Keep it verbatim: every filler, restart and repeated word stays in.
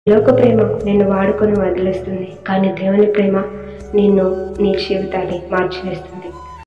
లోక ప్రేమ నిన్ను వాడుకొని వదిలేస్తుంది, కానీ దేవుని ప్రేమ నిన్ను నీ జీవితాన్ని మార్చివేస్తుంది.